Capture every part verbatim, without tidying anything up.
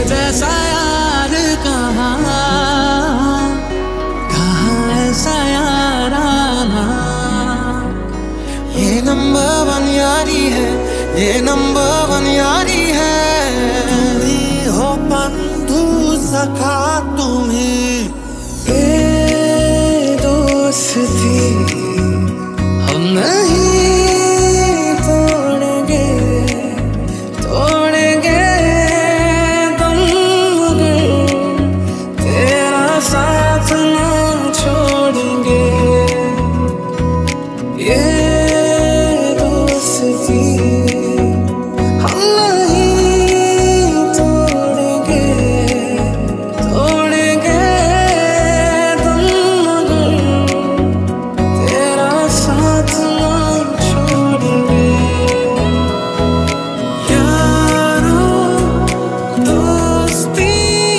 जैसा यार कहाँ कहाँ ऐसा याराना। ये नंबर वन यारी है, ये नंबर वन यारी है। तुम ही हो बंधु सखा, तुम ही ये दोस्ती हम नहीं तोड़ेंगे, तोड़ेंगे तुम मगर तेरा साथ ना छोड़ेंगे। ये दोस्ती हम नहीं तोड़ेंगे, तोड़ेंगे तुम मगर तेरा साथ ना छोड़ेंगे। यारो दोस्ती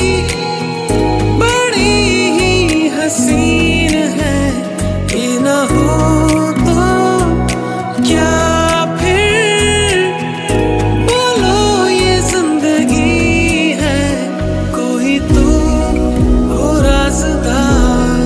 बड़ी ही हसीन है, ये ना हो तो क्या फिर बोलो ये जिंदगी है। कोई तो हो राज़दार,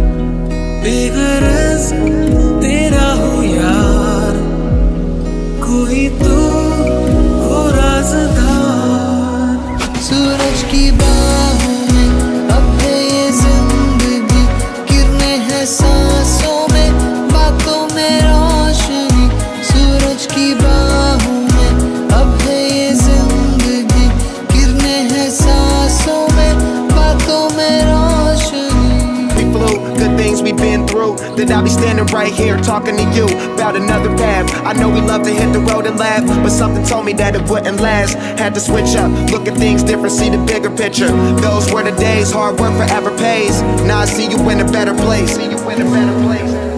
बेगरज तेरा हो यार, कोई तो हो राज़दार। सूरज की बाहों में अब है ये जिंदगी, किरणें हैं सांसों में, बातों में रोशनी। सूरज की बाहों में अब है ये जिंदगी, किरणें हैं सांसों में, बातों में रोशनी। We flew, good things we've been through. That I'll be standing right here talking to you about another path. I know we love to hit the road and laugh, but something told me that it wouldn't last. Had to switch up, look at things different, see the bigger picture. Those were the days, hard work forever pays. Now I see you in a better place. See you in a better place.